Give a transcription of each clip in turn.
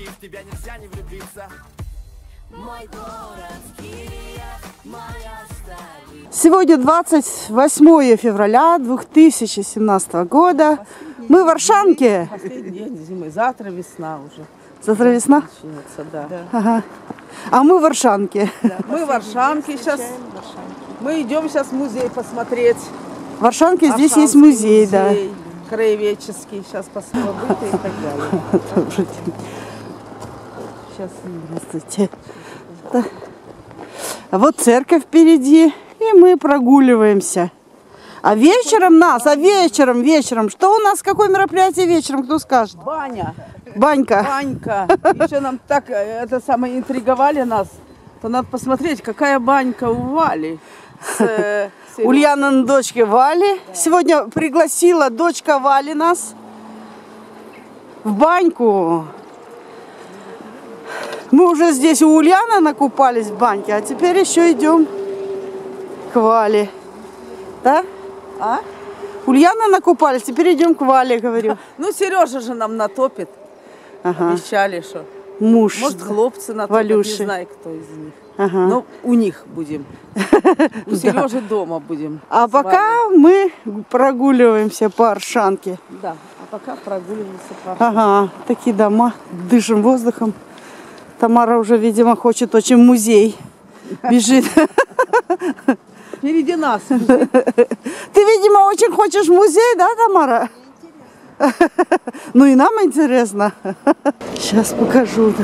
девочки, в тебя нельзя не влюбиться. Мой город Киев, моя столица. Сегодня 28 февраля 2017 года. Мы в Оршанке. Последний день зимы. Завтра весна уже. Завтра весна? Начнется, да. Ага. А мы в Оршанке. Да. Мы в Оршанке сейчас. Мы идем сейчас в музей посмотреть. В Оршанке здесь Оршанский есть музей, да. Краеведческий. Сейчас посмотрим и так далее. Добрый день. Сейчас. Здравствуйте. Да. А вот церковь впереди, и мы прогуливаемся. А вечером вечером, что у нас, какое мероприятие вечером, кто скажет? Баня. Банька. Банька. Еще нам так это самое интриговали нас. То надо посмотреть, какая банька у Вали. Ульяна, дочки Вали. Да. Сегодня пригласила дочка Вали нас в баньку. Мы уже здесь у Ульяны накупались в баньке, а теперь еще идем к Вале. Да? А? Ульяна накупались, теперь идем к Вале, говорю. Ну, Сережа же нам натопит. Ага. Обещали, что. Муж. Может, хлопцы натопят, Валюши. не знаю, кто из них. Ага. Но у них будем. У Сережи дома будем. А пока мы прогуливаемся по Оршанке. Да, а пока прогуливаемся по Оршанке. Ага, такие дома, дышим воздухом. Тамара уже, видимо, хочет очень в музей. Бежит. Впереди нас. Ты, видимо, очень хочешь в музей, да, Тамара? Ну и нам интересно. Сейчас покажу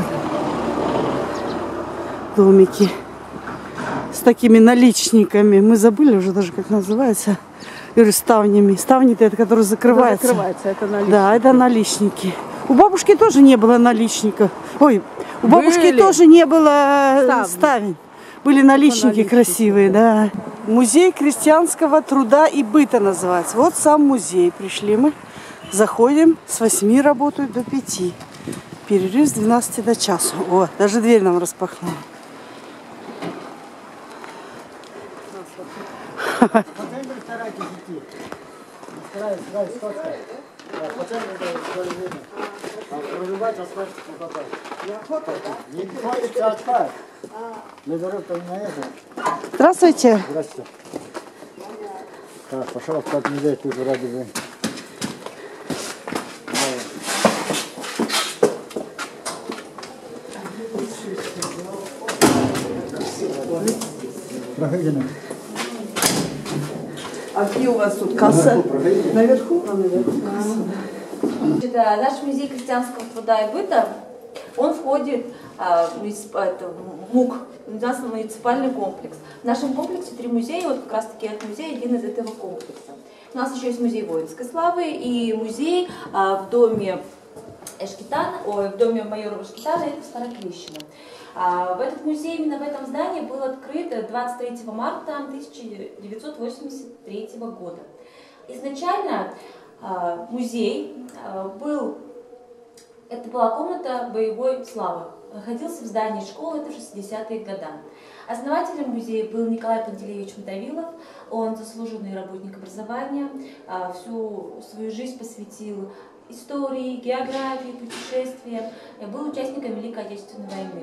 домики с такими наличниками. Мы забыли уже даже, как называется. Я говорю, ставнями. Ставни-то это, которые закрываются. Да, закрывается, это наличники. Да, это наличники. У бабушки тоже не было наличников. Ой, у бабушки тоже не было ставень. Были наличники красивые, да. Музей крестьянского труда и быта называется. Вот сам музей. Пришли мы. Заходим. С 8 работают до 5. Перерыв с 12 до часу. О, даже дверь нам распахнула. Здравствуйте. Здравствуйте. Так, пожалуйста, как нельзя тут вроде бы. Проходите. А где у вас тут касса? Наверху? Да, наш музей крестьянского труда и быта, он входит в МУК, муниципальный комплекс. В нашем комплексе 3 музея, вот как раз таки этот музей один из этого комплекса. У нас еще есть музей воинской славы и музей в доме Эшкитана, в доме майора Эшкитана, это в Староклещино. В этот музей, именно в этом здании, был открыт 23 марта 1983 года. Изначально музей это была комната боевой славы. Находился в здании школы, это в 60-е годы. Основателем музея был Николай Пантелеевич Мотовилов. Он заслуженный работник образования, всю свою жизнь посвятил истории, географии, путешествиям, был участником Великой Отечественной войны.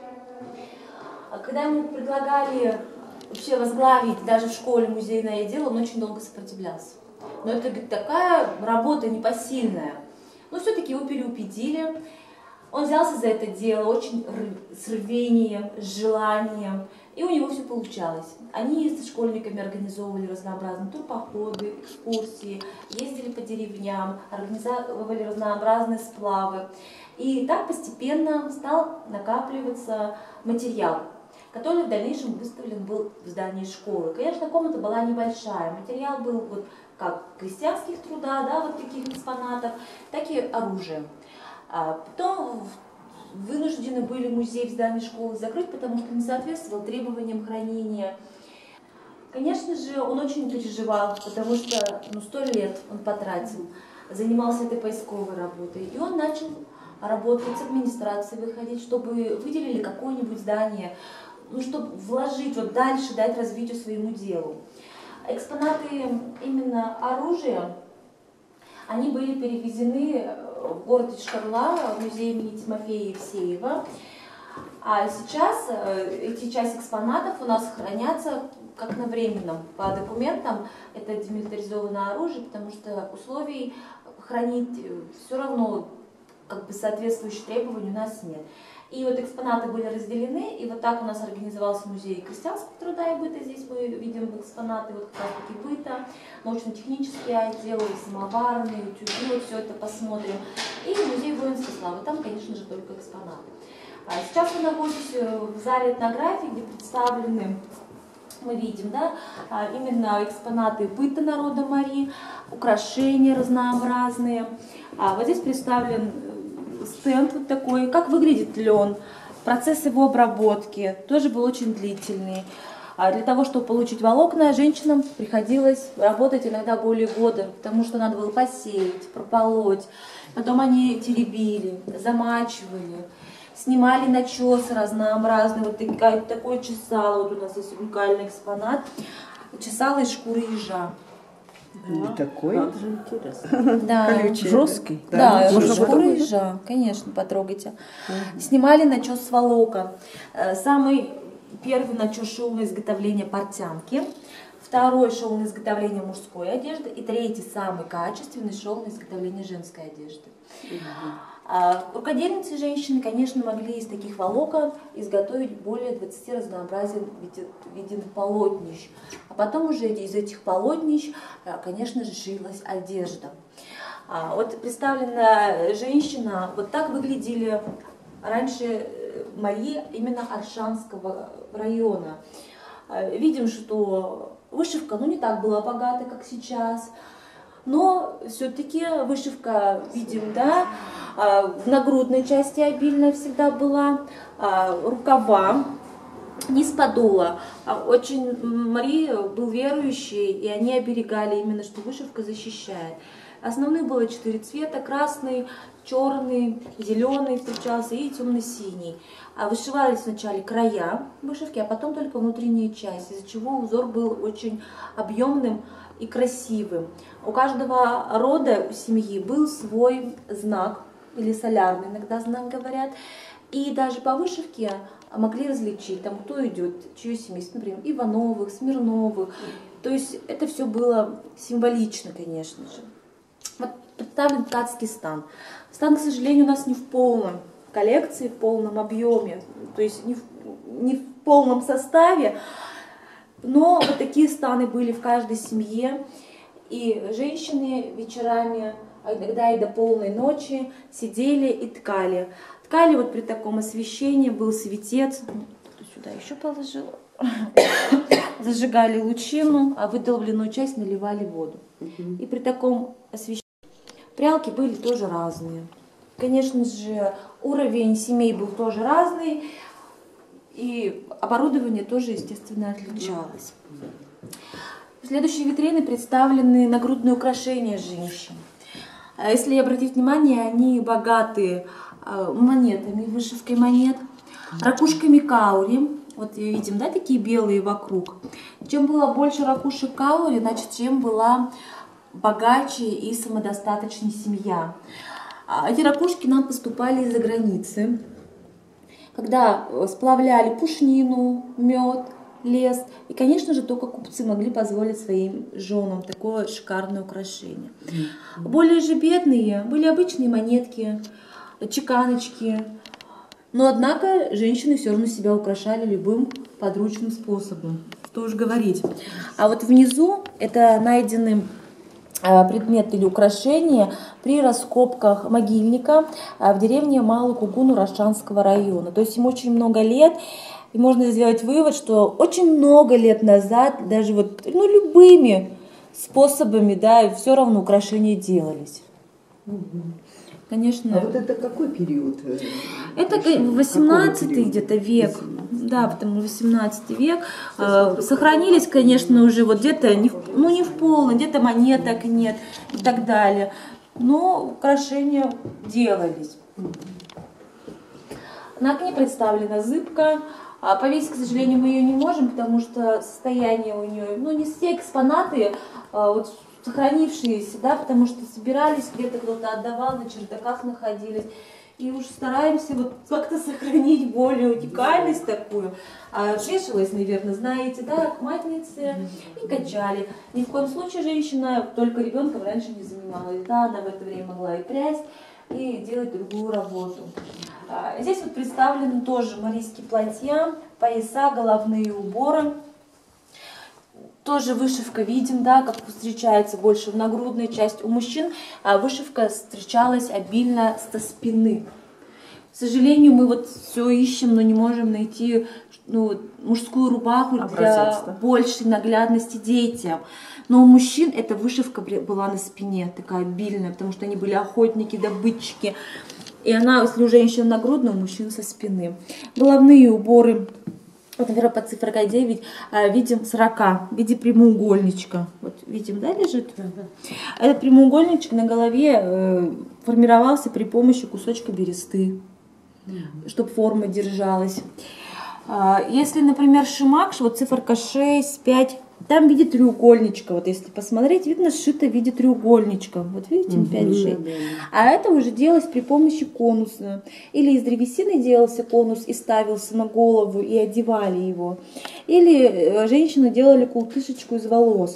Когда ему предлагали вообще возглавить даже в школе музейное дело, он очень долго сопротивлялся. Но это, говорит, такая работа непосильная. Но все-таки его переубедили. Он взялся за это дело очень с рвением, с желанием. И у него все получалось. Они с школьниками организовывали разнообразные турпоходы, экскурсии, ездили по деревням, организовывали разнообразные сплавы. И так постепенно стал накапливаться материал, который в дальнейшем выставлен был в здании школы. Конечно, комната была небольшая. Материал был вот как крестьянских труда, да, вот таких экспонатов, так и оружия. Потом вынуждены были музей в здании школы закрыть, потому что не соответствовал требованиям хранения. Конечно же, он очень переживал, потому что 100 лет он потратил, занимался этой поисковой работой. И он начал работать с администрацией, выходить, чтобы выделили какое-нибудь здание, чтобы вложить, вот дальше дать развитию своему делу. Экспонаты именно оружия, они были перевезены в городе Шкарла, в музее имени Тимофея Евсеева. А сейчас эти часть экспонатов у нас хранятся как на временном. По документам это демилитаризованное оружие, потому что условий хранить все равно как бы соответствующих требований у нас нет. И вот экспонаты были разделены, и вот так у нас организовался музей крестьянского труда и быта. Здесь мы видим экспонаты вот как раз таки быта, научно-технический отдел, самоварный, утюги, вот все это посмотрим. И музей воинской славы, там, конечно же, только экспонаты. Сейчас мы находимся в зале этнографии, где представлены, мы видим, да, именно экспонаты быта народа Мари, украшения разнообразные. Вот здесь представлен стенд вот такой, как выглядит лен, процесс его обработки тоже был очень длительный. Для того, чтобы получить волокна, женщинам приходилось работать иногда более года, потому что надо было посеять, прополоть, потом они теребили, замачивали, снимали начесы разнообразные, вот такое чесало, вот у нас есть уникальный экспонат, чесало из шкуры ежа. Не такой? Как же интересно. Да. Жесткий? Да, Можно шкура потрогать? ежа, конечно, потрогайте. Снимали начес с волокон. Самый первый начес шел на изготовление портянки, второй шел на изготовление мужской одежды, и третий, самый качественный, шел на изготовление женской одежды. Рукодельницы женщины, конечно, могли из таких волокон изготовить более 20 разнообразных видов полотнищ. А потом уже из этих полотнищ, конечно же, шилась одежда. Вот представленная женщина, вот так выглядели раньше Марии именно Аршанского района. Видим, что вышивка, ну, не так была богата, как сейчас. Но все-таки вышивка, видим, да, в нагрудной части обильно всегда была, рукава, низ подола. Очень Мария был верующий, и они оберегали именно, что вышивка защищает. Основных было 4 цвета: красный, черный, зеленый встречался и темно-синий. Вышивали сначала края вышивки, а потом только внутренняя часть, из-за чего узор был очень объемным и красивым. У каждого рода, у семьи был свой знак, или солярный иногда знак говорят, и даже по вышивке могли различить, там, кто идет, чье семейство, например, Ивановых, Смирновых. То есть это все было символично, конечно же. Вот представлен ткацкий стан. Стан, к сожалению, у нас не в полном коллекции, в полном объеме, то есть не в полном составе, но вот такие станы были в каждой семье, и женщины вечерами, а иногда и до полной ночи, сидели и ткали. Ткали вот при таком освещении, был светец, сюда еще положила, зажигали лучину, а выдолбленную часть наливали воду. И при таком освещении прялки были тоже разные. Конечно же, уровень семей был тоже разный, и оборудование тоже, естественно, отличалось. В следующей витрине представлены нагрудные украшения женщин. Если обратить внимание, они богаты монетами, вышивкой монет, ракушками каури. Вот видим, да, такие белые вокруг. Чем было больше ракушек каури, значит, чем была богаче и самодостаточнее семья. Эти ракушки нам поступали из-за границы, когда сплавляли пушнину, мед, лес. И, конечно же, только купцы могли позволить своим женам такое шикарное украшение. Более же бедные были обычные монетки, чеканочки. Но, однако, женщины все равно себя украшали любым подручным способом. Что уж говорить. А вот внизу это найдены предметы или украшения при раскопках могильника в деревне Малый Кугун Урашанского района. То есть им очень много лет, и можно сделать вывод, что очень много лет назад даже вот, любыми способами, да, все равно украшения делались. Конечно. А вот это какой период? Это 18 где-то век. 18. Да, потому что 18 век. Сохранились, конечно, уже вот где-то, не в полном, где-то монеток нет и так далее. Но украшения делались. На окне представлена зыбка. Повесить, к сожалению, мы ее не можем, потому что состояние у нее, не все экспонаты, вот сохранившиеся, да, потому что собирались, где-то кто-то отдавал, на чердаках находились. И уж стараемся вот как-то сохранить более уникальность такую. А вешалась, наверное, знаете, да, к матнице и качали. Ни в коем случае женщина только ребенком раньше не занималась. Да, она в это время могла и прясть, и делать другую работу. Здесь вот представлены тоже марийские платья, пояса, головные уборы. Тоже вышивка видим, да, как встречается больше в нагрудной части. У мужчин вышивка встречалась обильно со спины. К сожалению, мы вот все ищем, но не можем найти мужскую рубаху для большей наглядности детям. Но у мужчин эта вышивка была на спине, такая обильная, потому что они были охотники, добытчики. И она, если у женщин нагрудная, у мужчин со спины. Головные уборы. Вот, например, под цифрой 9 видим 40 в виде прямоугольничка. Вот видим, да, лежит? Этот прямоугольничек на голове формировался при помощи кусочка бересты, чтобы форма держалась. Если, например, шимак, вот циферка 6, 5, там в виде треугольничка. Вот если посмотреть, видно, сшито в виде треугольничка. Вот видите, 5-6. А это уже делалось при помощи конуса. Или из древесины делался конус и ставился на голову, и одевали его. Или женщины делали култышечку из волос.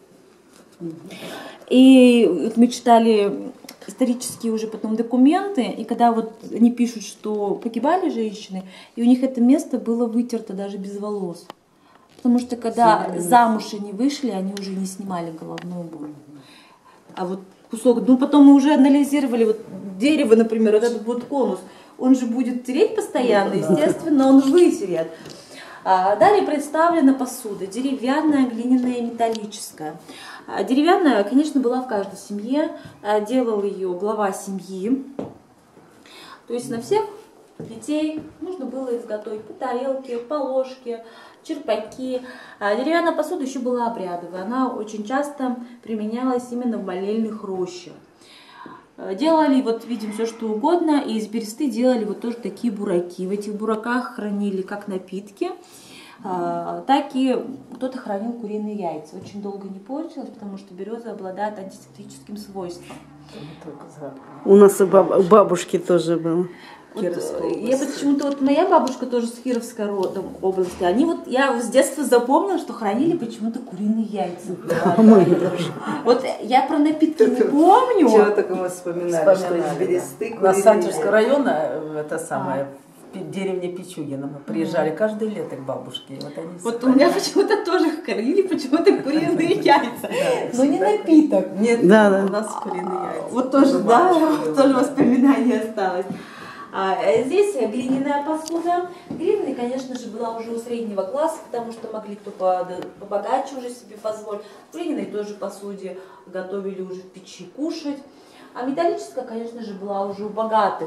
И вот мы читали исторические уже потом документы, и когда вот они пишут, что погибали женщины, и у них это место было вытерто даже без волос. Потому что когда замуж они вышли, они уже не снимали головной убор. А вот кусок, потом мы уже анализировали, вот дерево, например, вот этот вот конус, он же будет тереть постоянно, естественно, он вытерет. Далее представлена посуда, деревянная, глиняная, металлическая. Деревянная, конечно, была в каждой семье, делал ее глава семьи. То есть на всех детей нужно было изготовить по тарелке, по ложке, черпаки. Деревянная посуда еще была обрядовая, она очень часто применялась именно в молельных рощах. Делали, вот видим, все что угодно, и из бересты делали вот тоже такие бураки. В этих бураках хранили как напитки, так и кто-то хранил куриные яйца. Очень долго не портилось, потому что береза обладает антисептическим свойством. У нас и у бабушки тоже было. Вот, я почему-то, вот моя бабушка тоже с Кировской области, они вот, я с детства запомнила, что хранили почему-то куриные яйца. Вот я про напитки не помню. Чего только мы вспоминали, что из бересты. На Санчевского района, это самое, в деревне Пичугина, мы приезжали каждое лето к бабушке. Вот у меня почему-то тоже хранили почему-то куриные яйца, но не напиток. Нет, у нас куриные яйца. Вот тоже, да, тоже воспоминание осталось. Здесь глиняная посуда. Глиняная, конечно же, была уже у среднего класса, потому что могли кто побогаче уже себе позволить. В глиняной тоже посуде готовили уже в печи кушать. А металлическая, конечно же, была уже у богатых.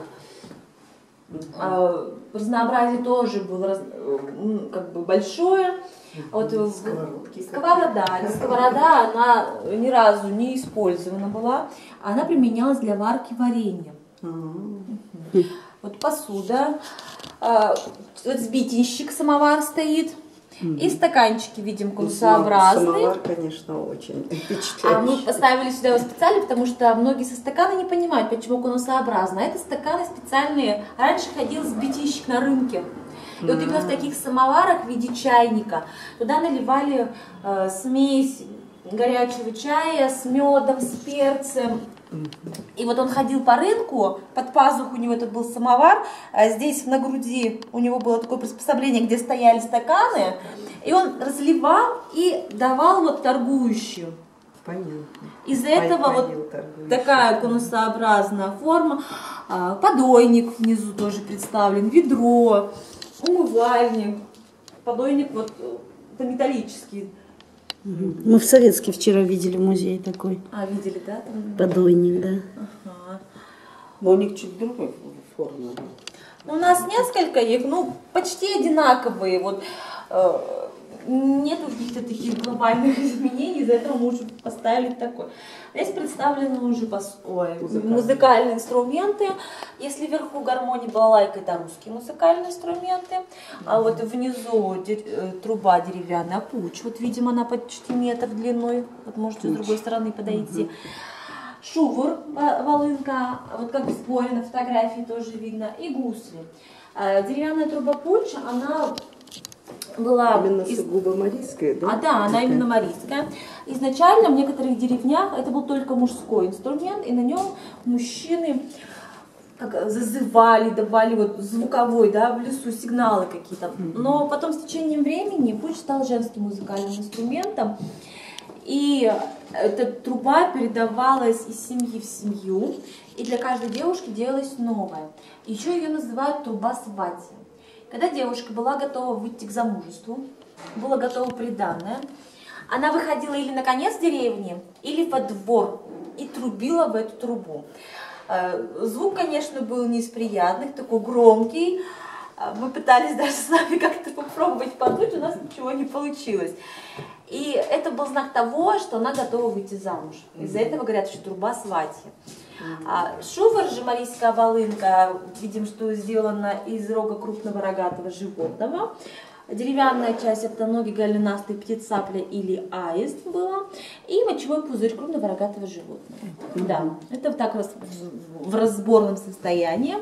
Разнообразие тоже было как бы большое. Вот сковорода, она ни разу не использована была. Она применялась для варки варенья. Вот посуда, вот сбитенщик, самовар стоит, и стаканчики видим конусообразные. Самовар, конечно, очень впечатляющий. А мы поставили сюда его специально, потому что многие со стакана не понимают, почему конусообразно. А это стаканы специальные. Раньше ходил сбитенщик на рынке. И вот именно в таких самоварах в виде чайника туда наливали смесь горячего чая с медом, с перцем. И вот он ходил по рынку, под пазуху у него этот был самовар, а здесь на груди у него было такое приспособление, где стояли стаканы, и он разливал и давал вот торгующую. Понятно. Из-за этого вот такая конусообразная форма. Подойник внизу тоже представлен, ведро, умывальник. Подойник вот это металлический. Мы в Советске вчера видели музей такой. Видели, да? Подойник, да. Ага. Но у них чуть другой формы. У нас несколько их, почти одинаковые. Вот нет уж каких-то таких глобальных изменений, из-за этого мы уже поставили такой. Здесь представлены уже музыкальные инструменты. Если вверху гармония, балалайка, это русские музыкальные инструменты, а вот внизу труба деревянная, пуч. Вот, видимо, она почти метр длиной. Вот можете с другой стороны подойти. Шувур, волынка, вот как в сборе на фотографии тоже видно, и гусли. Деревянная труба пуч, она была... Именно сугубо марийская, да? Да, она именно марийская. Изначально в некоторых деревнях это был только мужской инструмент, и на нем мужчины как зазывали, давали вот звуковой, да, в лесу сигналы какие-то. Но потом с течением времени пуч стал женским музыкальным инструментом, и эта труба передавалась из семьи в семью, и для каждой девушки делалась новая. Еще ее называют труба свати. Когда девушка была готова выйти к замужеству, было готово приданное, она выходила или на конец деревни, или во двор и трубила в эту трубу. Звук, конечно, был не из приятных, такой громкий. Мы пытались даже с вами как-то попробовать подуть, у нас ничего не получилось. И это был знак того, что она готова выйти замуж. Из-за этого говорят, что труба свати. Шувар же, марийская волынка, видим, что сделана из рога крупного рогатого животного. Деревянная часть — это ноги голенастые, птицапля или аист была. И мочевой пузырь крупного рогатого животного. Да, это вот так в разборном состоянии.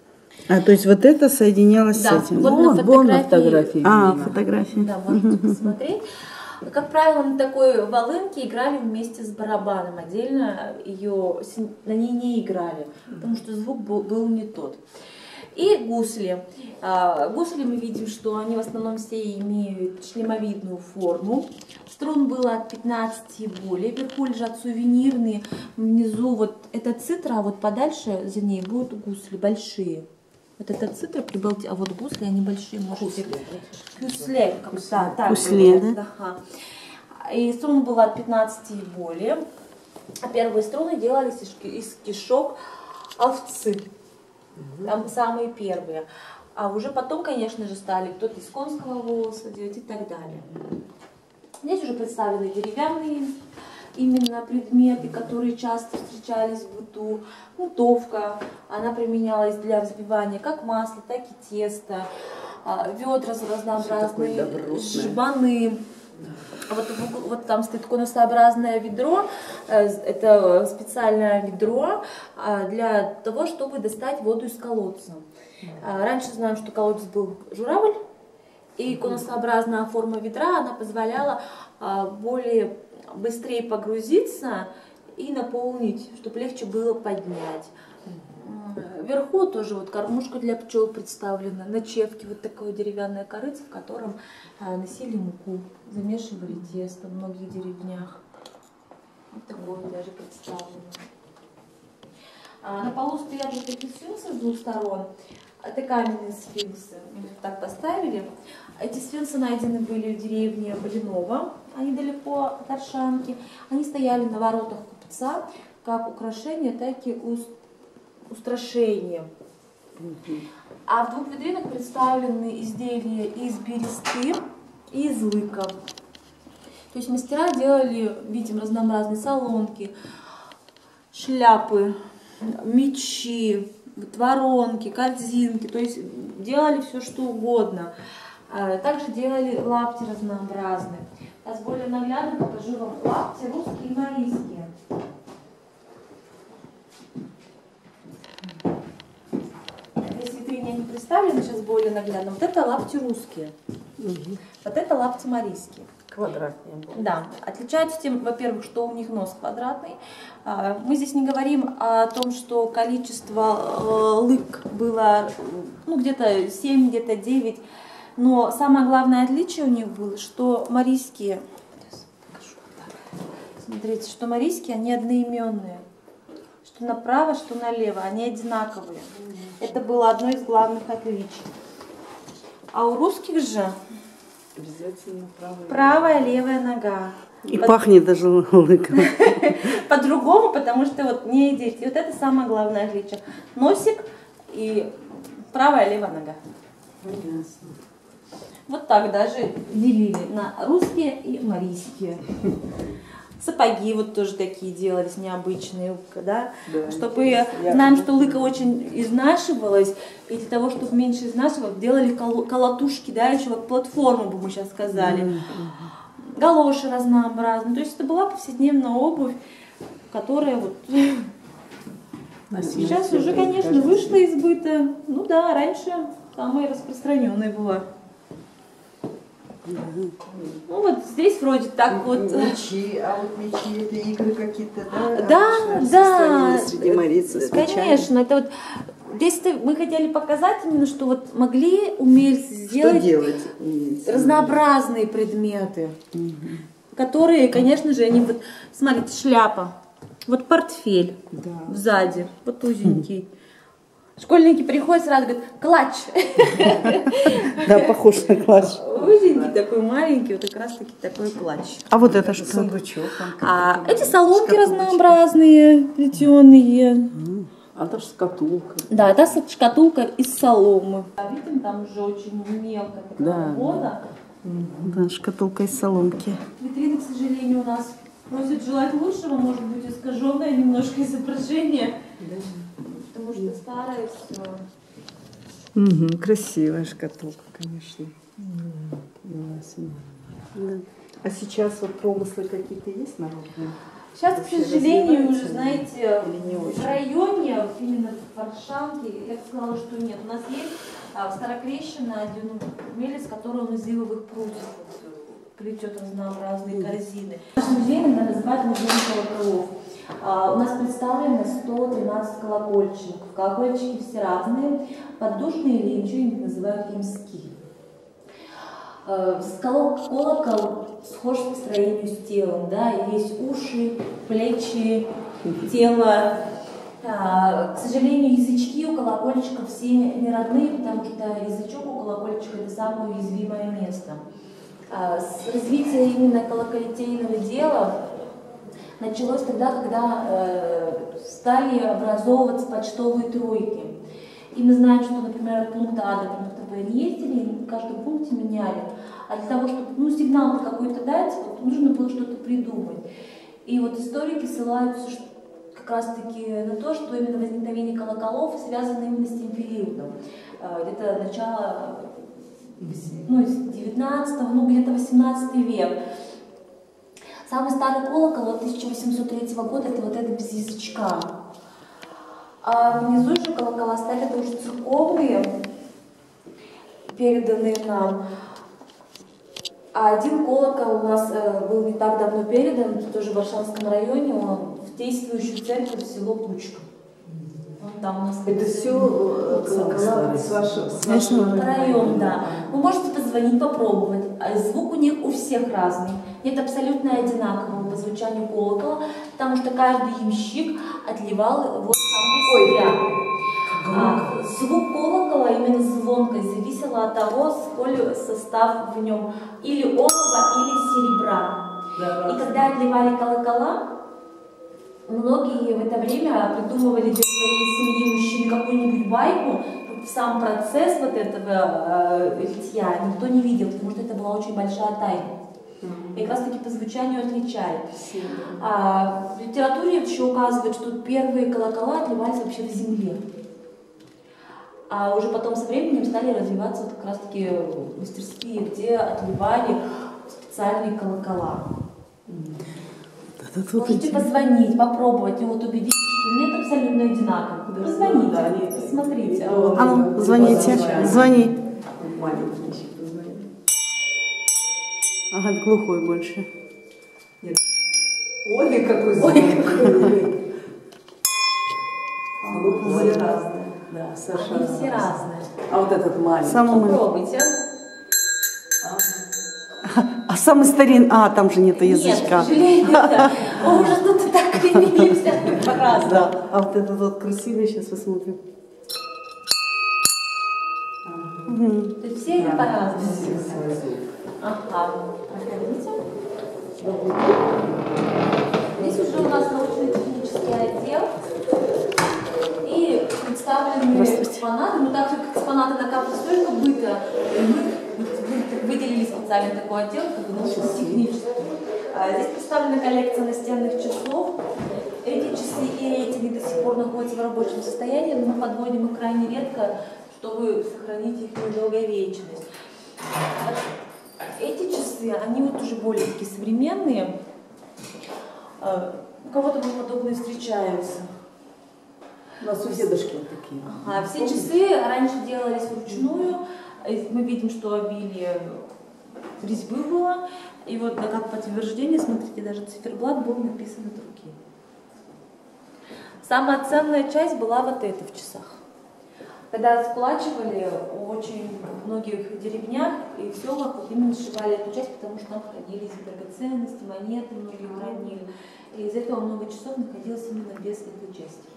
То есть вот это соединялось Да, с этим? вот на фотографии. Фотографии. Да, можете посмотреть. Как правило, на такой волынке играли вместе с барабаном. Отдельно на ней не играли, потому что звук был не тот. И гусли. Гусли мы видим, что они в основном все имеют шлемовидную форму. Струн было от 15 и более. Вверху лежат сувенирные. Внизу вот эта цитра, а вот подальше за ней будут гусли большие. Вот это цитра прибалтия, а вот гусли, они большие, можете... Кюсле, да? И струн было от 15 и более. А первые струны делались из кишок овцы. Там самые первые. А уже потом, конечно же, стали кто-то из конского волоса делать и так далее. Здесь уже представлены деревянные именно предметы, которые часто встречались в быту. Мутовка, она применялась для взбивания как масла, так и теста. Ведра разнообразные, жбаны. Вот там стоит конусообразное ведро, это специальное ведро для того, чтобы достать воду из колодца. Раньше знаем, что колодец был журавль, и конусообразная форма ведра, она позволяла более быстрее погрузиться и наполнить, чтобы легче было поднять. Вверху тоже вот кормушка для пчел представлена, на чевке вот такое деревянное корыце, в котором носили муку, замешивали тесто в многих деревнях. Вот такое даже представлено. На полу стоят вот такие сфинксы с двух сторон. Это каменные сфинксы. Мы их так поставили. Эти сфинксы найдены были в деревне Блинова, недалеко от Аршанки. Они стояли на воротах купца, как украшение, так и устрашение. А в двух витринах представлены изделия из бересты и из лыков. То есть мастера делали, видим, разнообразные солонки, шляпы, мечи, воронки, корзинки. То есть делали все, что угодно. Также делали лапти разнообразные. Сейчас более наглядно покажу вам лапти русские и марийские. Здесь в витрине они представлены, сейчас более наглядно. Вот это лапти русские, вот это лапти марийские. Квадратные. Да, отличаются тем, во-первых, что у них нос квадратный. Мы здесь не говорим о том, что количество лык было где-то 7, где-то 9. Но самое главное отличие у них было, что марийские, смотрите, что марийские, они одноименные. Что направо, что налево, они одинаковые. Это было одно из главных отличий. А у русских же Обязательно правая, левая нога. И пахнет даже лыком. По-другому, потому что вот не дети. Вот это самое главное отличие. Носик и правая, левая нога. Вот так даже делили на русские и марийские. Сапоги вот тоже такие делались необычные, да? Чтобы, знаем, что лыка очень изнашивалась, и для того, чтобы меньше изнашивать, делали колотушки, да, еще вот платформу, бы мы сейчас сказали. Галоши разнообразные. То есть это была повседневная обувь, которая вот... Сейчас уже, конечно, вышла из быта. Ну да, раньше самая распространенная была. Ну вот здесь вроде так вот. Мечи, а вот мечи это игры какие-то, да? Да. Среди марийцев с мечами. Конечно, это вот здесь мы хотели показать именно, что вот могли умельцы сделать разнообразные предметы, которые, конечно же, они вот, смотрите, шляпа, вот портфель сзади, вот узенький. Школьники приходят сразу говорят, клатч. Да, похож на клатч. Узенький такой маленький, вот как раз таки такой клатч. А вот это что? Сундучок. Эти соломки разнообразные, плетеные. А это шкатулка. Да, это шкатулка из соломы. Видим, там уже очень мелкая такая работа. Да, шкатулка из соломки. Витрины, к сожалению, у нас просят желать лучшего, может быть, искаженное немножко изображение. Потому что старое все. Красивая шкатулка, конечно. А сейчас вот промыслы какие-то есть народные? Сейчас, к сожалению, уже, знаете, в районе, вот именно в Варшанке, я бы сказала, что нет. У нас есть в Старокрещено один умелец, который он из ивовых прутьев плетет разнообразные корзины. Наш музей иногда называют музеем колоколов. У нас представлено 113 колокольчиков. Колокольчики все разные, поддушные или ничего называют имские. Колокол схож по строению с телом, да, есть уши, плечи, тело. К сожалению, язычки у колокольчиков все не родные, потому что язычок у колокольчика это самое уязвимое место. С развития именно колоколитейного дела началось тогда, когда стали образовываться почтовые тройки. И мы знаем, что, например, от пункта А до пункта Б не ездили, и в каждом пункте меняли. А для того, чтобы сигнал какой-то дать, вот, нужно было что-то придумать. И вот историки ссылаются как раз-таки на то, что именно возникновение колоколов связано именно с тем периодом. Где-то начало 19-го, где-то 18 век. Самый старый колокол от 1803 года это вот это без язычка. А внизу же колокола стоят, это уже церковные, переданные нам. А один колокол у нас был не так давно передан, тоже в Варшавском районе, он в действующую церковь в село Пучка. Там у нас это все колокола с вашего района, да. Вы можете позвонить, попробовать. Звук у них у всех разный. Нет абсолютно одинакового по звучанию колокола, потому что каждый ямщик отливал его сам для себя. Звук колокола, именно звонкость, зависела от того, сколь состав в нем или олова, или серебра. И когда отливали колокола, многие в это время придумывали для своей семьи мужчин какую-нибудь байку. Сам процесс вот этого литья никто не видел, потому что это была очень большая тайна. И как раз таки по звучанию отличает. В литературе еще указывают, что первые колокола отливались вообще в земле. А уже потом со временем стали развиваться вот как раз таки мастерские, где отливали специальные колокола. Можете позвонить, попробовать, и вот убедитесь, что нет абсолютно одинаковых. Позвоните, посмотрите. А ну, звоните, звони. Маленький позвонит. Ага, глухой больше. Ой, какой звук. Все разные. Да, совершенно. Они все разные. А вот этот маленький. Попробуйте. А самый старинный... там же нету язычка. Нет, к сожалению, да. Мы уже тут так кривились по-разному. Да. А вот этот вот красивый, сейчас посмотрим. То есть все они по-разному. Ага. Проходите. Здесь уже у нас научно-технический отдел. И представлены экспонаты, но так как экспонаты накапливают столько быта, мы выделили специально такой отдел, как бы научно-технический. Здесь представлена коллекция настенных часов. Эти часы и рейтинги до сих пор находятся в рабочем состоянии, но мы подводим их крайне редко, чтобы сохранить их недолговечность. Эти часы, они вот уже более такие современные. У кого-то подобные встречаются. У нас у дедушки вот такие. Ага, все часы раньше делались вручную. Мы видим, что обилие резьбы было. И вот как подтверждение, смотрите, даже циферблат был написан от руки. Самая ценная часть была вот эта в часах. Когда сплачивали, в очень многих деревнях и в селах вот именно сшивали эту часть, потому что там хранились драгоценности, монеты, многие хранили. И из этого много часов находилось именно без этой части.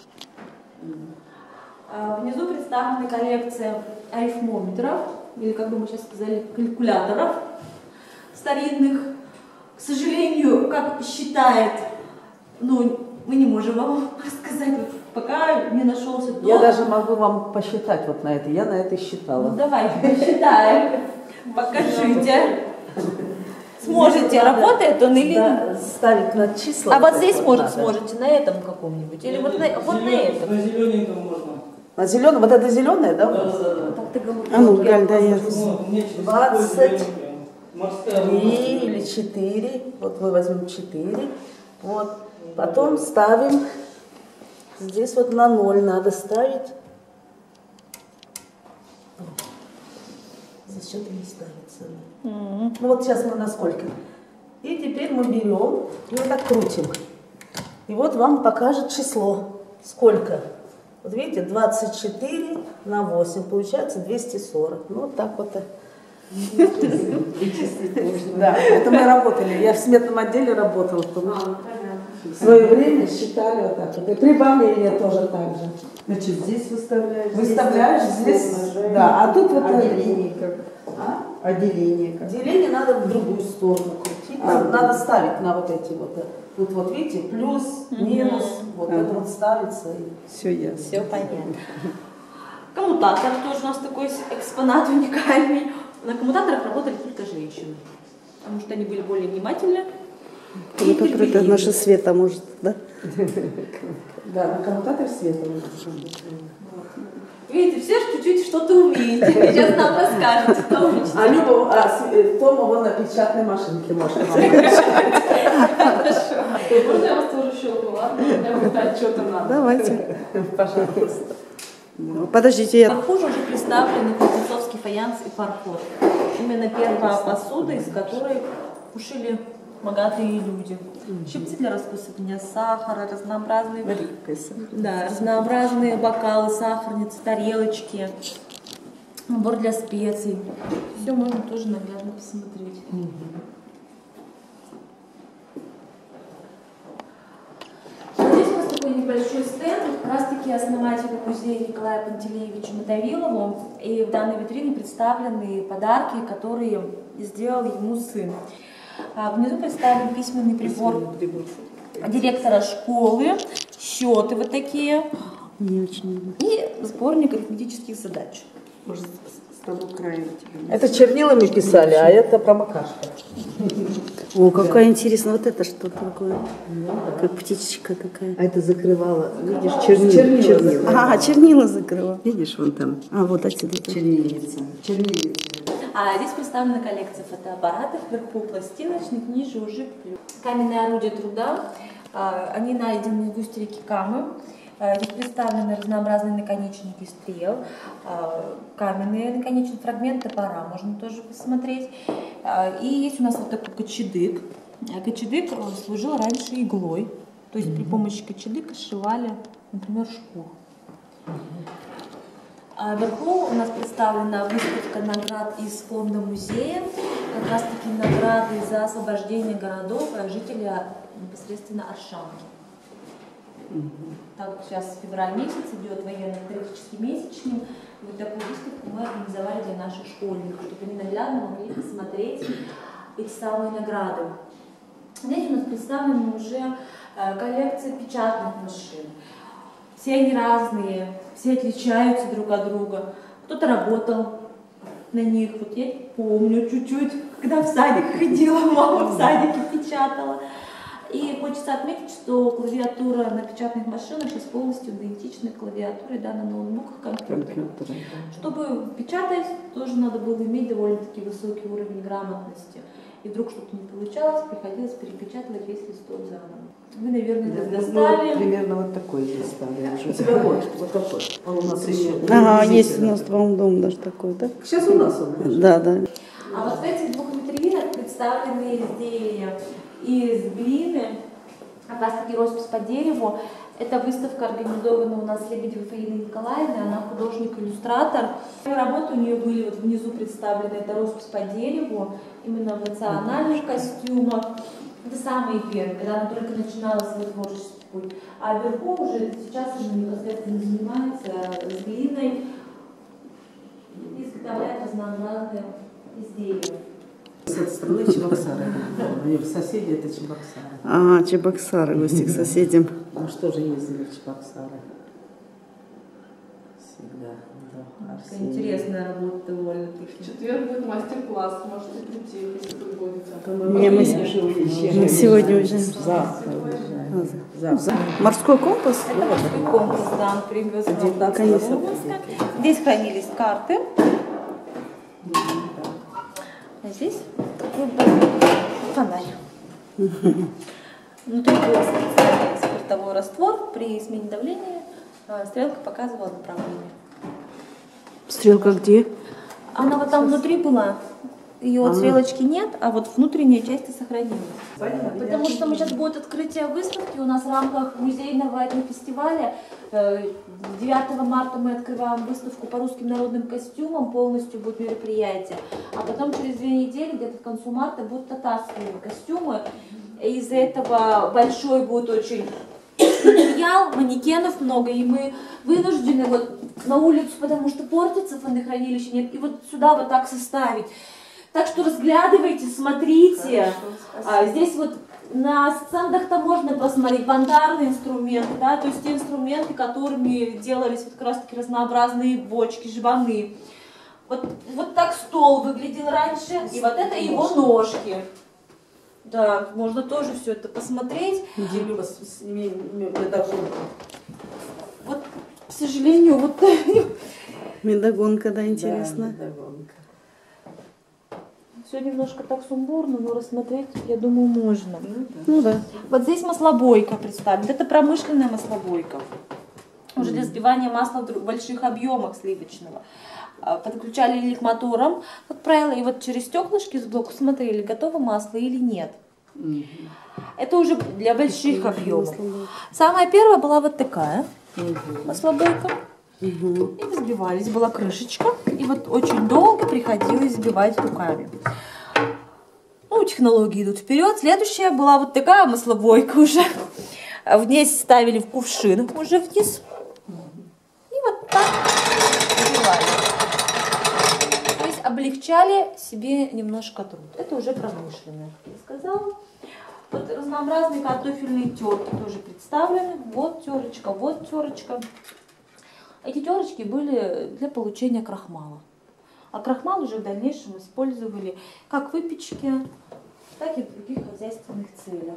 Внизу представлена коллекция арифмометров, или, как бы мы сейчас сказали, калькуляторов старинных. К сожалению, как считает, ну, мы не можем вам рассказать, вот, пока не нашелся тот. Я даже могу вам посчитать вот на это. Я на это считала. Ну, давайте посчитаем. Покажите. Сможете, работает он или да, ставить на числа. А вот здесь, может, сможете, на этом каком-нибудь? Или вот на этом? На зелененьком можно. На зеленом, вот это зеленое, да? Да. Так ты говоришь. А ну, Галь, да, я. 23 или 4. Вот мы возьмем 4. Вот. Потом ставим. Здесь вот на 0 надо ставить. Зачем это не ставится? Ну вот сейчас мы на сколько. И теперь мы берем и вот так крутим. И вот вам покажет число. Сколько? Вот видите, 24 на 8. Получается 240. Ну вот так вот. Да, это мы работали. Я в сметном отделе работала. В свое время считали вот так вот. И прибавление тоже так же. Значит, здесь выставляешь. Выставляешь здесь, да, а тут вот отделение как. Отделение как. Деление надо в другую сторону крутить. Надо ставить на вот эти вот. Тут вот видите, плюс, минус, вот это вот ставится. Все ясно. Все понятно. Коммутатор тоже у нас такой экспонат уникальный. На коммутаторах работали только женщины, потому что они были более внимательны. Коммутатор это наша Света, может, да? Да, на коммутатор света. Видите, все чуть-чуть что-то умеете. Сейчас нам расскажете, кто учится. А Люба, Тома вон на печатной машинке может. Хорошо. Можно я вас тоже щелкну, ладно? Я буду что там надо. Давайте. Пожалуйста. Подождите, я... Похоже, уже представлены кузнецовский фаянс и фарфор. Именно первая посуда, из которой кушали богатые люди. Щипцы для раскусывания сахара, разнообразные, да, разнообразные бокалы, сахарницы, тарелочки, набор для специй. Все можно тоже наглядно посмотреть. Здесь у нас такой небольшой стенд, как раз таки основателю музея Николаю Пантелеевичу Мотовилову. И в данной витрине представлены подарки, которые сделал ему сын. Внизу представлен письменный прибор директора школы, счеты вот такие и сборник арифметических задач. Может, с того края. Это чернилами писали, а это промокашка. О, какая интересная. Вот это что такое? Как птичечка такая. А это закрывало, видишь, чернила. Ага, чернила закрыла. Видишь, вон там А, вот отсюда. чернильница. А здесь представлена коллекция фотоаппаратов, вверху пластиночных, ниже уже каменные орудия труда. Они найдены в устье реки Камы. Здесь представлены разнообразные наконечники стрел, каменные наконечные фрагменты топора, можно тоже посмотреть. И есть у нас вот такой кочедык. Кочедык служил раньше иглой, то есть при помощи кочедыка сшивали, например, шкуру. А вверху у нас представлена выставка наград из фонда музея, как раз таки награды за освобождение городов жителей непосредственно Аршанки. Так как сейчас февраль месяц идет военно-патриотический месячник, вот такую выставку мы организовали для наших школьников, чтобы они наглядно могли посмотреть эти самые награды. Здесь у нас представлена уже коллекция печатных машин. Все они разные, все отличаются друг от друга. Кто-то работал на них. Вот я помню чуть-чуть, когда в садик ходила, мама в садике печатала. И хочется отметить, что клавиатура на печатных машинах полностью идентична клавиатуре, да, на ноутбуках, компьютерах. Чтобы печатать, тоже надо было иметь довольно-таки высокий уровень грамотности. И вдруг что-то не получалось, приходилось перепечатывать весь листок заново. Вы, наверное, это достали. Примерно вот такой достали. У тебя вот такой. А у нас еще. Ага, есть у нас в твоем доме даже такой, да? Сейчас у нас он. Да, да. А вот в этих двух витринах представлены изделия из глины, как раз таки роспись по дереву. Эта выставка организована у нас Лебедевой Фаиной Николаевной, она художник-иллюстратор. Работы у нее были вот внизу представлены, это роспись по дереву, именно в национальных костюмах. Это самые первые, когда она только начинала свой творческий путь. А вверху уже сейчас она непосредственно занимается с глиной и изготовляет разнообразные изделия. С этой стороны Чебоксары. Соседи это Чебоксары. Ага, Чебоксары, гости к соседям. Мы же тоже ездили в Чебоксары. Всегда. Да, Такая интересная работа довольно-таки. В четверг будет мастер-класс, можете прийти, если вы будете. Мы сегодня уезжаем. Завтра. Морской компас? Это морской компас, да, он привез Здесь хранились карты. А здесь такой фонарь. Внутри был спиртовой раствор. При смене давления стрелка показывала направление. Стрелка где? Она вот там внутри была. Ее от стрелочки нет, а вот внутренняя часть сохранилась. Потому что мы сейчас будет открытие выставки у нас в рамках музейного этнофестиваля. 9 марта мы открываем выставку по русским народным костюмам, полностью будет мероприятие. А потом через 2 недели, где-то к концу марта, будут татарские костюмы. И из-за этого большой будет очень материал, манекенов много, и мы вынуждены вот на улицу, потому что портится, фондохранилище нет, и вот сюда вот так составить. Так что разглядывайте, смотрите. Здесь вот на стендах-то можно посмотреть бандарные инструменты, да, то есть те инструменты, которыми делались вот как раз таки разнообразные бочки, жбаны. Вот так стол выглядел раньше, и вот это его ножки. Да, можно тоже все это посмотреть. Неделю вас с ними Вот, к сожалению, вот... Медогонка, да, интересно. Да, Все немножко так сумбурно, но рассмотреть, я думаю, можно. Ну да. Вот здесь маслобойка представлена. Это промышленная маслобойка. Уже для взбивания масла в больших объемах сливочного. Подключали или к моторам, как правило, и вот через стеклышки сбоку смотрели, готово масло или нет. Это уже для больших объемов. Самая первая была вот такая маслобойка. И взбивались, была крышечка, и вот очень долго приходилось взбивать руками. Ну, технологии идут вперед. Следующая была вот такая маслобойка уже. В ней ставили в кувшин уже вниз. И вот так взбивали. То есть облегчали себе немножко труд. Это уже промышленное, как я сказала. Вот разнообразные картофельные терки тоже представлены. Вот терочка, вот терочка. Эти терочки были для получения крахмала. А крахмал уже в дальнейшем использовали как в выпечке, так и в других хозяйственных целях.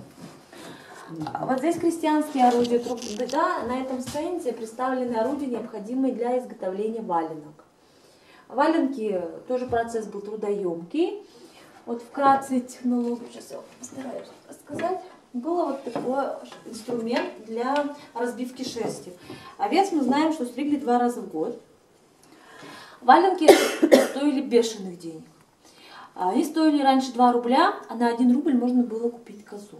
Вот здесь крестьянские орудия труда. На этом стенде представлены орудия, необходимые для изготовления валенок. Валенки, тоже процесс был трудоемкий. Вот вкратце технологию, сейчас я постараюсь рассказать. Был вот такой инструмент для разбивки шерсти. Овец мы знаем, что стригли 2 раза в год. Валенки стоили бешеных денег. Они стоили раньше 2 рубля, а на 1 рубль можно было купить козу.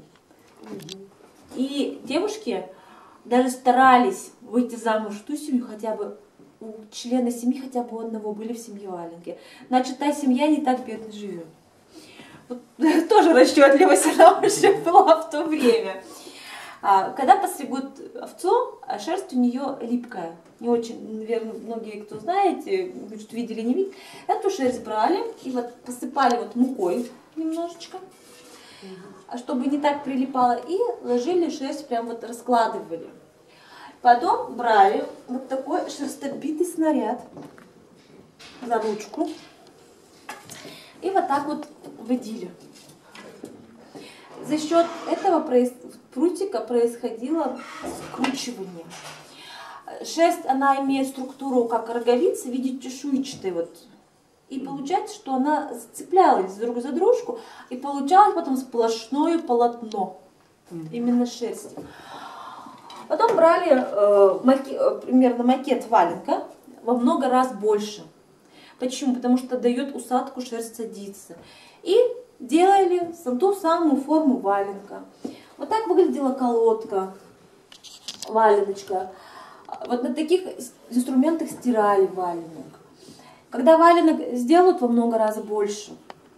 И девушки даже старались выйти замуж в ту семью, хотя бы у члена семьи хотя бы у одного были в семье валенки. Значит, та семья не так бедно живет. Вот, тоже расчетливость она уже была в то время. Когда постригут овцу, шерсть у нее липкая. Не очень, наверное, многие, кто знаете, что видели, не видели. Эту шерсть брали и вот посыпали вот мукой немножечко, чтобы не так прилипало, и ложили шерсть, прям вот раскладывали. Потом брали вот такой шерстобитый снаряд за ручку. И вот так вот водили. За счет этого прутика происходило скручивание. Шерсть, она имеет структуру как роговицы в виде чешуйчатой. Вот. И получается, что она цеплялась друг за дружку, и получалось потом сплошное полотно. Именно шерсти. Потом брали примерно макет валенка во много раз больше. Почему? Потому что дает усадку, шерсть садится. И делали ту самую форму валенка. Вот так выглядела колодка, валеночка. Вот на таких инструментах стирали валенок. Когда валенок сделают во много раз больше,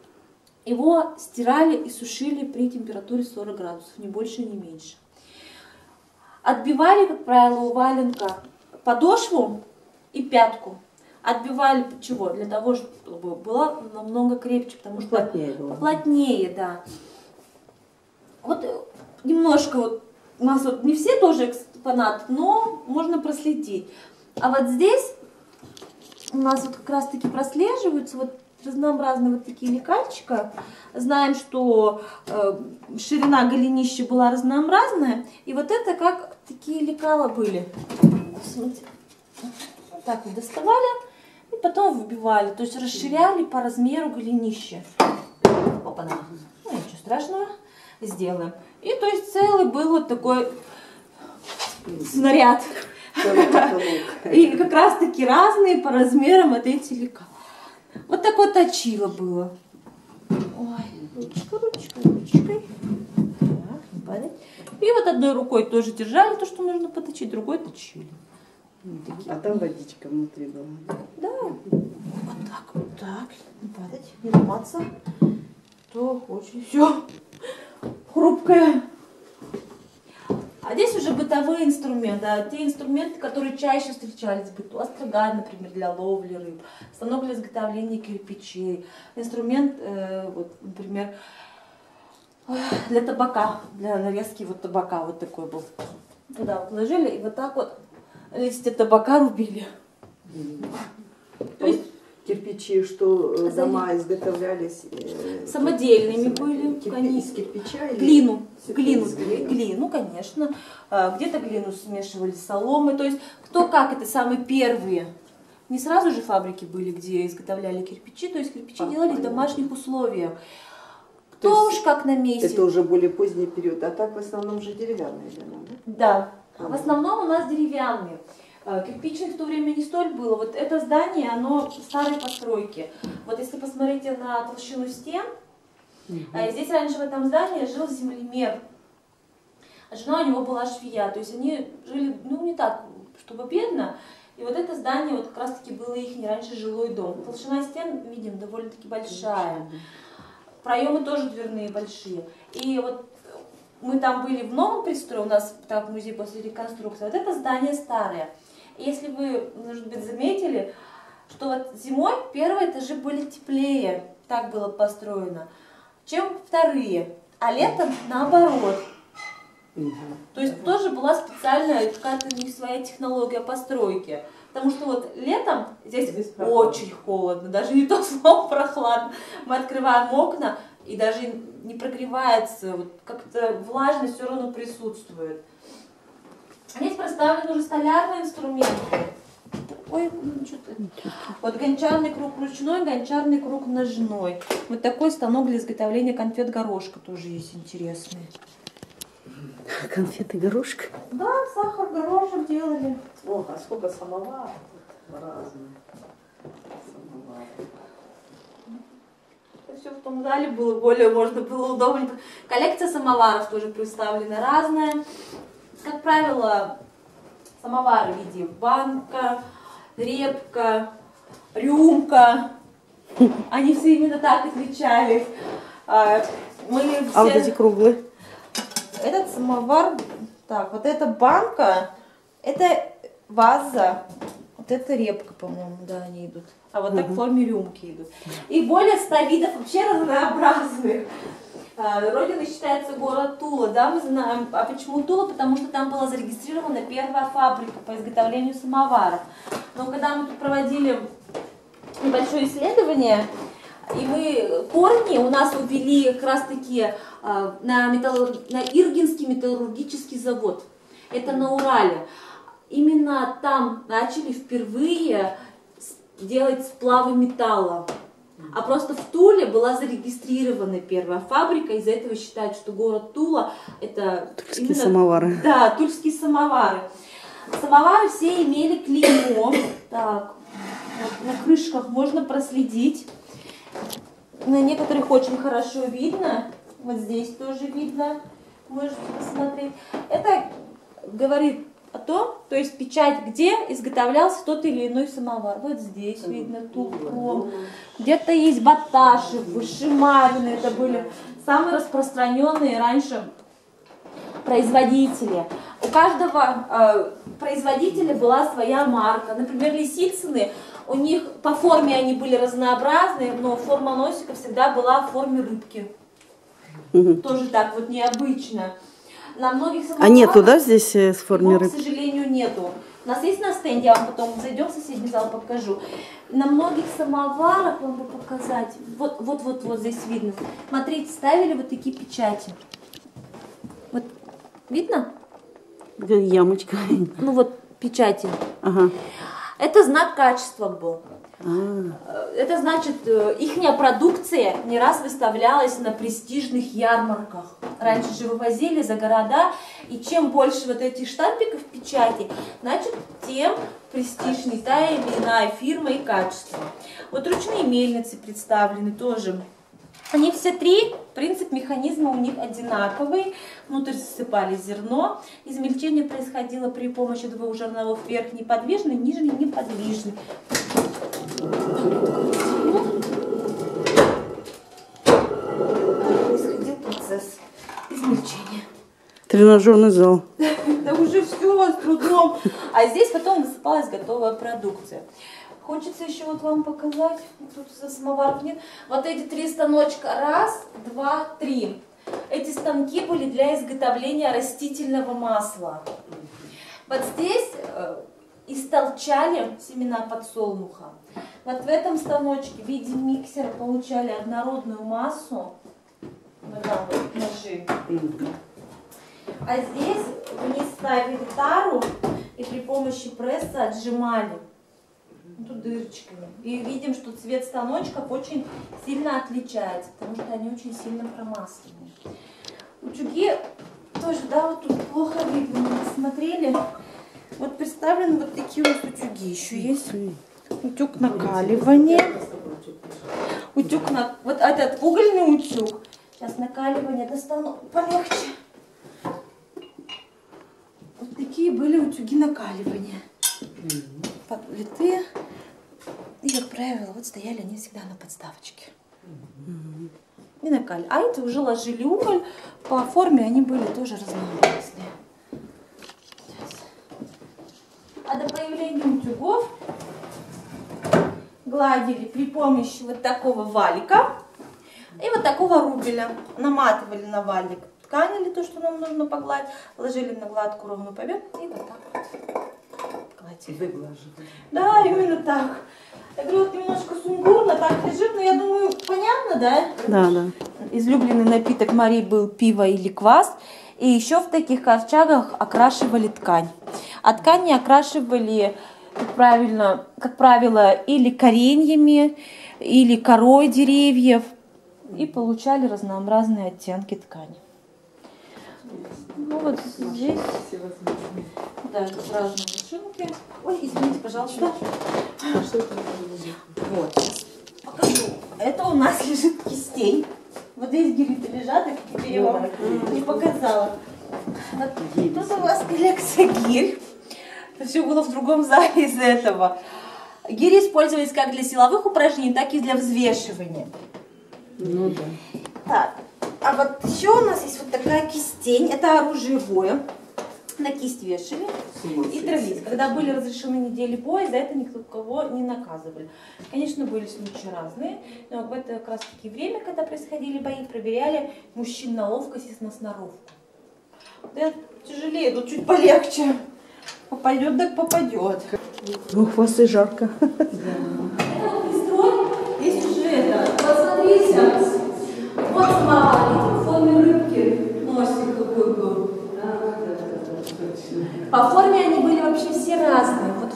его стирали и сушили при температуре 40 градусов, ни больше, ни меньше. Отбивали, как правило, у валенка подошву и пятку. Отбивали чего? Для того, чтобы была намного крепче, потому что плотнее, да. Вот немножко вот у нас вот не все тоже экспонат, но можно проследить. А вот здесь у нас вот как раз таки прослеживаются вот разнообразные вот такие лекальчика. Знаем, что ширина голенища была разнообразная, и вот это как такие лекала были. Смотрите. Вот так вот доставали и потом вбивали, то есть расширяли по размеру голенища. Опа-на. Ну ничего страшного, сделаем. И то есть целый был вот такой снаряд. И как раз таки разные по размерам вот эти лекала. Вот такое точило было. Ой, ручкой. Так, не падать. И вот одной рукой тоже держали то, что нужно поточить, другой точили. А там водичка внутри была. Да. Вот так. Не падать, не ломаться. То очень все хрупкое. А здесь уже бытовые инструменты, да, те инструменты, которые чаще встречались в быту. Острогань, например, для ловли рыб, станок для изготовления кирпичей, инструмент, вот, например, для табака, для нарезки вот табака, вот такой был. Туда вот ложили и вот так вот листья табака рубили. То есть кирпичи, что дома изготовлялись самодельными были, из кирпича или глину, конечно. Где-то глину смешивали с соломой. То есть кто как, это самые первые. Не сразу же фабрики были, где изготовляли кирпичи. То есть кирпичи делали в домашних условиях. Кто уж как на месте. Это уже более поздний период. А так в основном же деревянные дома, да? Да. В основном у нас деревянные. Кирпичных в то время не столь было. Вот это здание, оно старой постройки. Вот если посмотрите на толщину стен, здесь раньше в этом здании жил землемер. А жена у него была швея. То есть они жили, ну, не так, чтобы бедно. И вот это здание, вот как раз таки было их раньше жилой дом. Толщина стен, видим, довольно-таки большая. Проемы тоже дверные большие. И вот мы там были в новом пристрое, у нас так музей после реконструкции. Вот это здание старое. И если вы, может быть, заметили, что вот зимой первые этажи были теплее, так было построено, чем вторые, а летом наоборот. То есть тоже была специальная какая-то у них своя технология постройки. Потому что вот летом здесь очень холодно, даже не то слово прохладно. Мы открываем окна, и даже не прогревается, вот как-то влажность все равно присутствует. Здесь представлены уже столярные инструменты. Ой, что-то. Вот гончарный круг ручной, гончарный круг ножной. Вот такой станок для изготовления конфет горошка тоже есть интересный. Конфеты горошка? Да, сахар, горошек делали. Ох, а сколько самоваров разных. Все в том зале было более, можно было удобно. Коллекция самоваров тоже представлена разная. Как правило, самовары в виде банка, репка, рюмка. Они все именно так отличались. Мы все... А вот эти круглые? Этот самовар, так, вот эта банка, это ваза, вот это репка, по-моему, да, они идут. А вот так в форме рюмки идут. И более 100 видов вообще разнообразных. Родиной считается город Тула, да, мы знаем. А почему Тула? Потому что там была зарегистрирована первая фабрика по изготовлению самоваров. Но когда мы тут проводили небольшое исследование, и мы корни у нас увели как раз таки на Иргинский металлургический завод. Это на Урале. Именно там начали впервые делать сплавы металла. А просто в Туле была зарегистрирована первая фабрика, из-за этого считают, что город Тула это Тульские именно, самовары. Да, тульские самовары. Самовары все имели клеймо. Так, вот на крышках можно проследить. На некоторых очень хорошо видно. Вот здесь тоже видно. Можете посмотреть. Это говорит о том, то есть печать, где изготовлялся тот или иной самовар. Вот здесь видно Тулпром. Где-то есть Баташев, Вышимарины. Это были самые распространенные раньше производители. У каждого производителя была своя марка. Например, Лисицыны, у них по форме они были разнообразные, но форма носика всегда была в форме рыбки. Тоже так вот необычно. На многих самоварах... А нету, да, здесь с форме рыбки? К сожалению, нету. У нас есть на стенде, я вам потом зайдем в соседний зал, покажу. На многих самоварах, вам бы показать, вот здесь видно. Смотрите, ставили вот такие печати. Вот, видно? Где ямочка? Ну вот, печати. Ага. Это знак качества был. Это значит, ихняя продукция не раз выставлялась на престижных ярмарках. Раньше же вывозили за города, и чем больше вот этих штампиков печати, значит, тем престижнее та или иная фирма и качество. Вот ручные мельницы представлены тоже. Они все три, принцип механизма у них одинаковый. Внутрь засыпали зерно. Измельчение происходило при помощи двух жерновов: верхний подвижный, нижний неподвижный. Происходил процесс измельчения. Тренажерный зал. Да уже все с трудом. А здесь потом высыпалась готовая продукция. Хочется еще вот вам показать. Тут самоваров нет. Вот эти 3 станочка. 1, 2, 3. Эти станки были для изготовления растительного масла. Вот здесь истолчали семена подсолнуха. Вот в этом станочке в виде миксера получали однородную массу. Вот там вот ножи. А здесь вниз ставили тару и при помощи пресса отжимали. Тут дырочками. И видим, что цвет станочков очень сильно отличается, потому что они очень сильно промасленные. Утюги тоже, да, вот тут плохо видно, мы посмотрели. Вот представлены вот такие вот утюги. Еще есть утюг накаливания. Утюг на... Вот этот угольный утюг. Сейчас накаливание достану полегче. Вот такие были утюги накаливания. Подлитые. И, как правило, вот стояли они всегда на подставочке. И накали. А эти уже ложили уголь. По форме они были тоже разнообразные. А до появления утюгов гладили при помощи вот такого валика и вот такого рубеля. Наматывали на валик ткань или то, что нам нужно погладить, ложили на гладкую ровную поверхность и вот так вот гладили. Да, именно так. Я говорю, вот немножко сумбурно так лежит, но я думаю, понятно, да? Да, да. Излюбленный напиток Марии был пиво или квас. И еще в таких ковчегах окрашивали ткань. А ткани окрашивали, как правило, или кореньями, или корой деревьев. И получали разнообразные оттенки ткани. Ну вот здесь, да, тут разные машинки. Ой, извините, пожалуйста. Вот, покажу. Это у нас лежит кистень. Вот здесь гири-то лежат, их теперь я вам не показала. Вот тут у вас коллекция гирь. Это все было в другом зале из этого. Гири использовались как для силовых упражнений, так и для взвешивания. Ну да. Так, а вот еще у нас есть вот такая кистень. Это оружие боя. На кисть вешали и травить. Когда были разрешены недели боя, за это никого не наказывали. Конечно, были случаи разные, но в это как раз таки время, когда происходили бои, проверяли мужчин на ловкость и на сноровку. Вот это тяжелее, тут чуть полегче. Попадет, так попадет. Ну, у вас и жарко. Это вот пристрой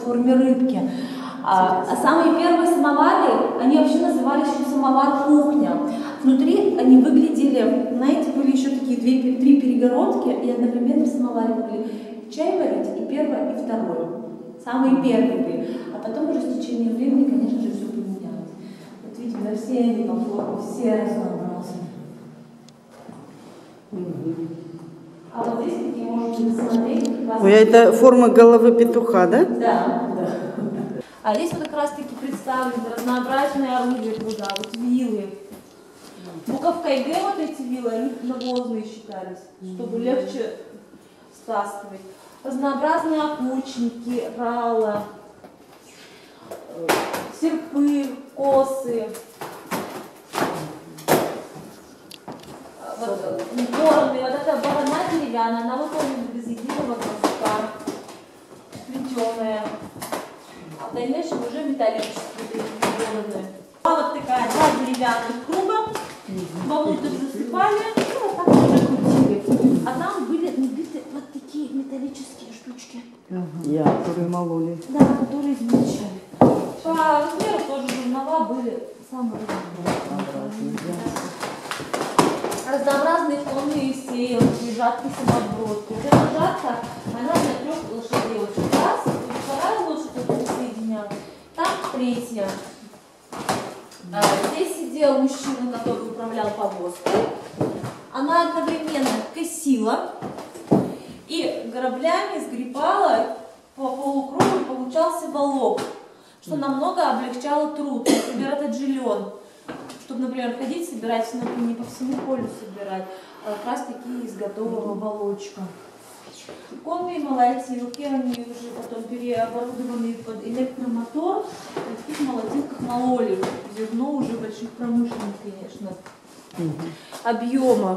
в форме рыбки. А самые первые самовары, они вообще назывались еще самовар-кухня. Внутри они выглядели, знаете, были еще такие три перегородки, и одновременно в самоваре могли чай варить, и первое, и второе. Самые первые были. А потом уже с течением времени, конечно же, все поменялось. Вот видите, да, все они по форме, все разнообразные. А вот здесь такие можете посмотреть. Ой, это форма головы петуха, да? Да. А здесь вот как раз таки представлены разнообразные орудия труда, вот вилы. Буковка и Г, вот эти вилы, они навозные считались, чтобы легче стаскивать. Разнообразные окучники, рала, серпы, косы. Бороны, вот эта борона деревянная, она выполнена без единого куска, плетеная. А в дальнейшем уже металлические бороны. А вот такая два деревянных круга, вовнутрь засыпали и вот так уже крутили. А там были набиты вот такие металлические штучки. Которые мололи. Да, которые измельчали. По размеру тоже жернова были самые разные. Разнообразные фонные сеялки, жатки, самобродки. Вот эта жатка, она для 3 лошадей очень раз, вторая лошадь это соединяла, там третья. Здесь сидел мужчина, который управлял повозкой. Она одновременно косила и граблями сгребала по полукругу, и получался волок, что намного облегчало труд. Например, этот жилен. Чтобы, например, ходить, собирать, не по всему полю собирать, а как раз таки из готового волочка. Конные молотилки, они уже потом переоборудованы под электромотор, на таких молотилках мололи зерно уже в больших промышленных, конечно, объемах.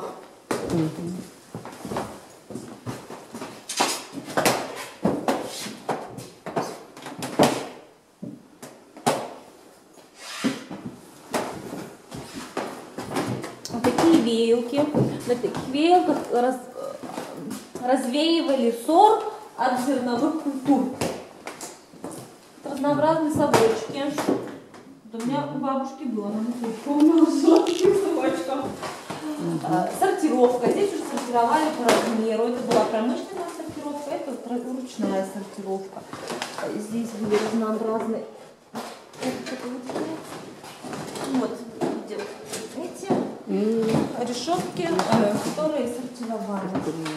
Веялки. На таких веялках развеивали сор от зерновых культур. Разнообразные совочки. У меня у бабушки было, она не помнила, совочком. Сортировка. Здесь уже сортировали по размеру. Это была промышленная сортировка, это ручная сортировка. Здесь были разнообразные. Вот. Эти решетки, которые сортировали.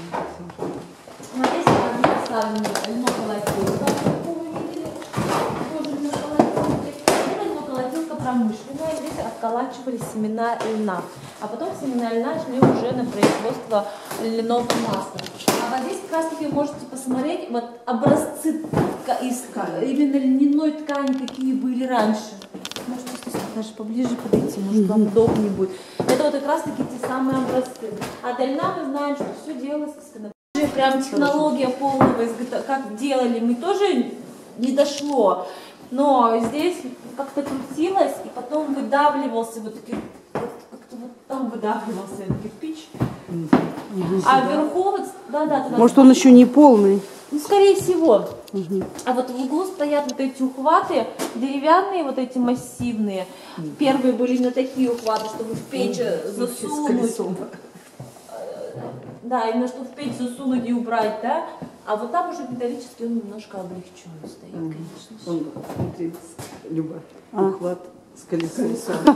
Здесь поставлены льноколотилка, как вы видели, тоже льноколотилки. Это льноколотилка промышленная, здесь отколачивали семена льна. А потом семена льна шли уже на производство льняного масла. А вот здесь как раз таки можете посмотреть вот образцы из именно льняной ткани, какие были раньше. Можете даже поближе подойти, может вам удобнее будет. Это вот как раз таки те самые образцы. А до льна мы знаем, что все делалось из конопли. Прям технология полного изготовления, как делали, мы тоже не дошло. Но здесь как-то крутилось, и потом выдавливался вот такой, как-то вот там выдавливался этот кирпич. А вверху вот, да, может, он еще не полный? Ну, скорее всего. А вот в углу стоят вот эти ухваты, деревянные, вот эти массивные. Первые были на такие ухваты, чтобы в печь засунуть. Да, именно чтобы в печь засунуть и убрать, да. А вот там уже металлический, он немножко облегченный стоит, конечно. Он, смотри, Люба, ухват с колесом.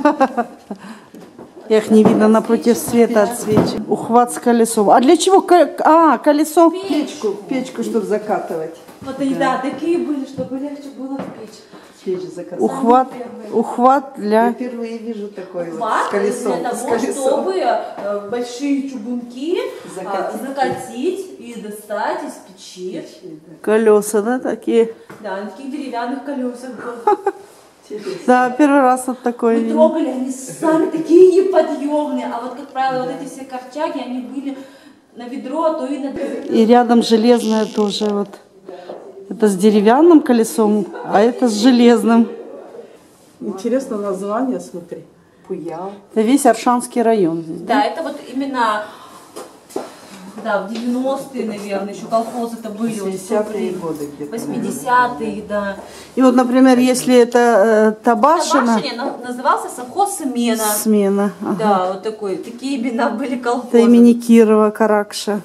Я их не видно, напротив света отсвечиваю. Ухват с колесом. А для чего? Колесо? Печку, чтобы закатывать. Вот они, да, такие были, чтобы легче было в печь. Печь закатывать. Ухват для... Я впервые вижу такой Ухват вот с колесом. для того, чтобы большие чугунки закатить и достать из печи. Колеса, да, такие? Да, на таких деревянных колесах. Да, первый раз вот такой. Мы трогали, они сами такие неподъемные. А вот, как правило, вот эти все корчаги, они были на ведро, а то и на... И рядом железная тоже вот. Это с деревянным колесом, а это с железным. Интересно название, смотри. Пуял. Это весь Аршанский район здесь. Да, это вот именно да, в 90-е, наверное, еще колхозы-то были. 70-е годы где-то. 80-е, да. И вот, например, если это Табашина... Табашине назывался совхоз «Смена». Смена. Ага. Да, вот такие имена были колхозы. Это имени Кирова, Каракша.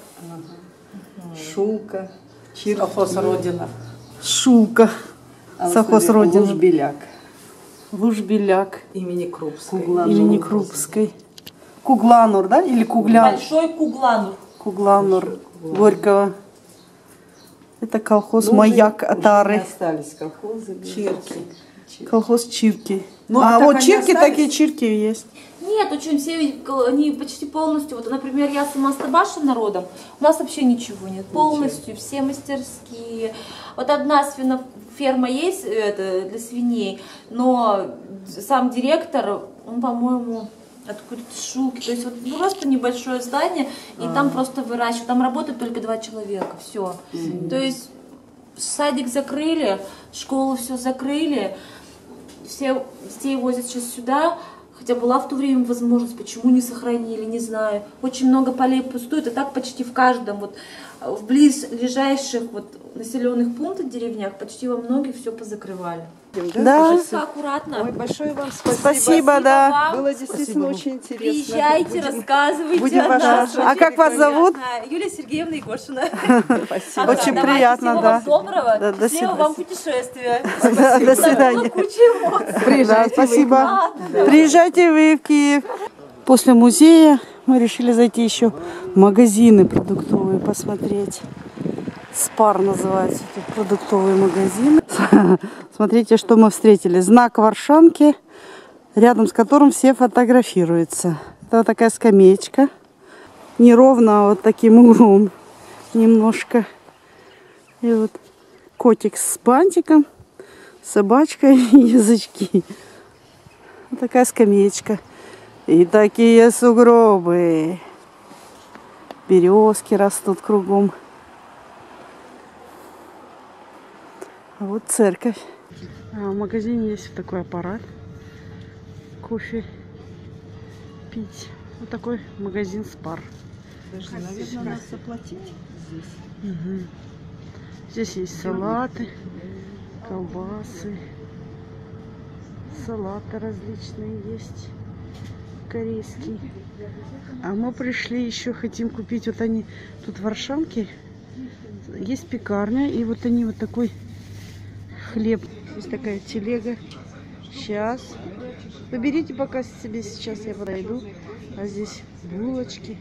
Шулка. Совхоз Родина. Шулка. Совхоз Родина. Лужбеляк. Лужбеляк. Имени Крупской. Имени Крупской. Кугланур, да? Или Куглянур? Большой Кугланур. Кугланур. Горького. Это колхоз «Маяк» Атары. Остались колхозы. Чирки. Колхоз Чирки. Ну, а так вот они Чирки, остались? такие Чирки есть. Нет, очень все, они почти полностью, вот, например, я сама с Табашиным народом, у нас вообще ничего нет, полностью, все мастерские. Вот одна свиноферма есть для свиней, но сам директор, он, по-моему, откуда-то Шулки, то есть вот просто небольшое здание, и там просто выращивают, там работают только 2 человека, все. То есть садик закрыли, школу все закрыли, все детей возят сейчас сюда. Хотя была в то время возможность, почему не сохранили, не знаю. Очень много полей пустует, и так почти в каждом, вот в близлежащих вот населенных пунктах, деревнях, почти во многих все позакрывали. Да. Все аккуратно. Ой, большое вам спасибо. Спасибо, да. вам. Было действительно очень интересно. Приезжайте, рассказывайте будем о вас нас. А как вас зовут? Юлия Сергеевна Егошина. Спасибо. Очень Давайте, приятно, всего да. вам доброго, Да, до всего вам путешествия. До свидания. Куча эмоций. Приезжайте, спасибо. Ладно. Приезжайте вы в Киев. После музея мы решили зайти еще в магазины продуктовые посмотреть. Спар называется, тут продуктовый магазин. Смотрите, что мы встретили. Знак Варшанки, рядом с которым все фотографируются. Это вот такая скамеечка. Неровно, а вот таким углом немножко. И вот котик с бантиком, собачка и язычки. Вот такая скамеечка. И такие сугробы. Березки растут кругом. А вот церковь. А в магазине есть вот такой аппарат. Кофе пить. Вот такой магазин Спар. Даже, наверное, надо заплатить здесь. Угу. Здесь есть салаты, колбасы, салаты различные есть, корейские. А мы пришли еще, хотим купить, вот они тут в Варшанке есть пекарня, и вот они вот такой хлеб. Есть такая телега. Сейчас. Поберите пока себе, сейчас я подойду. А здесь булочки.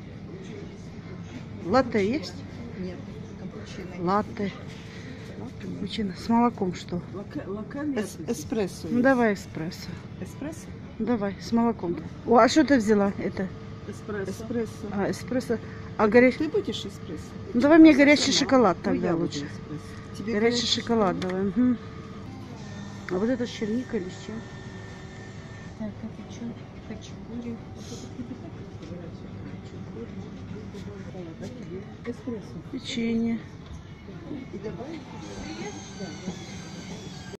Латте есть? Нет, капучино. Латте. Капучино. С молоком что? Эспрессо. Ну давай эспрессо. Эспрессо? Давай, с молоком. О, а что ты взяла? Это? Эспрессо. А, эспрессо. А горячий? Ты будешь эспрессо? Ну, давай мне горячий шоколад Ну, тогда я буду лучше. эспрессо. Тебе Горячий шоколад давай. Угу. А вот это с черникой или с чем? Так, это что? Хачапури. эспрессо. Печенье. И добавить?